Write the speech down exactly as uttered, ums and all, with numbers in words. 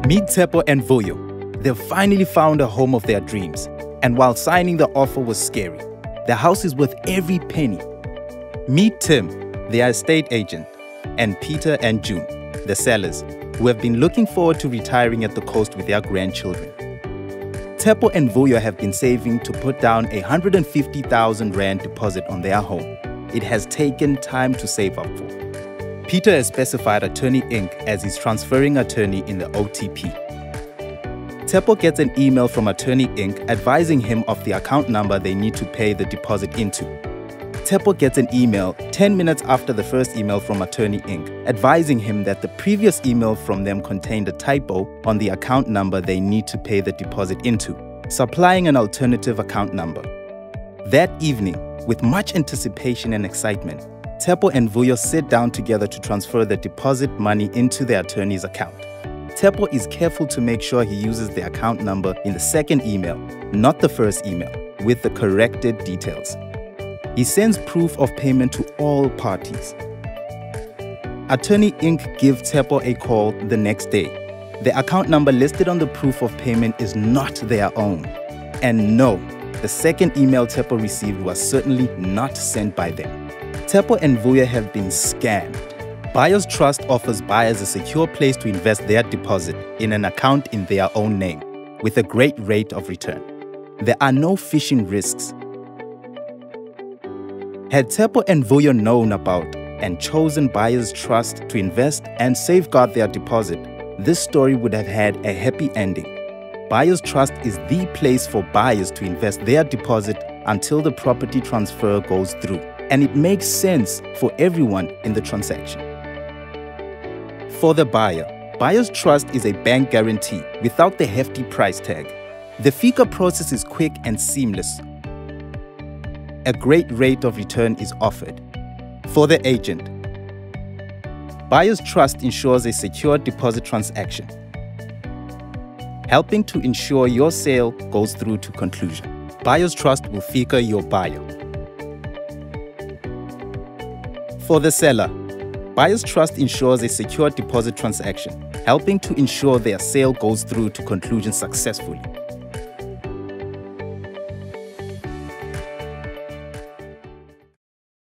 Meet Tshepo and Vuyo. They've finally found a home of their dreams. And while signing the offer was scary, the house is worth every penny. Meet Tim, their estate agent, and Peter and June, the sellers, who have been looking forward to retiring at the coast with their grandchildren. Tshepo and Vuyo have been saving to put down a one hundred fifty thousand rand deposit on their home. It has taken time to save up for. Peter has specified Attorney Incorporated as his transferring attorney in the O T P. Tshepo gets an email from Attorney Incorporated advising him of the account number they need to pay the deposit into. Tshepo gets an email ten minutes after the first email from Attorney Incorporated advising him that the previous email from them contained a typo on the account number they need to pay the deposit into, supplying an alternative account number. That evening, with much anticipation and excitement, Tshepo and Vuyo sit down together to transfer the deposit money into their attorney's account. Tshepo is careful to make sure he uses the account number in the second email, not the first email, with the corrected details. He sends proof of payment to all parties. Attorney Incorporated gives Tshepo a call the next day. The account number listed on the proof of payment is not their own. And no, the second email Tshepo received was certainly not sent by them. Tshepo and Vuyo have been scammed. Buyers Trust offers buyers a secure place to invest their deposit in an account in their own name, with a great rate of return. There are no phishing risks. Had Tshepo and Vuyo known about and chosen Buyers Trust to invest and safeguard their deposit, this story would have had a happy ending. Buyers Trust is the place for buyers to invest their deposit until the property transfer goes through, and it makes sense for everyone in the transaction. For the buyer, Buyers Trust is a bank guarantee without the hefty price tag. The F I C A process is quick and seamless. A great rate of return is offered. For the agent, Buyers Trust ensures a secure deposit transaction, helping to ensure your sale goes through to conclusion. Buyers Trust will F I C A your buyer. For the seller, Buyers Trust ensures a secure deposit transaction, helping to ensure their sale goes through to conclusion successfully.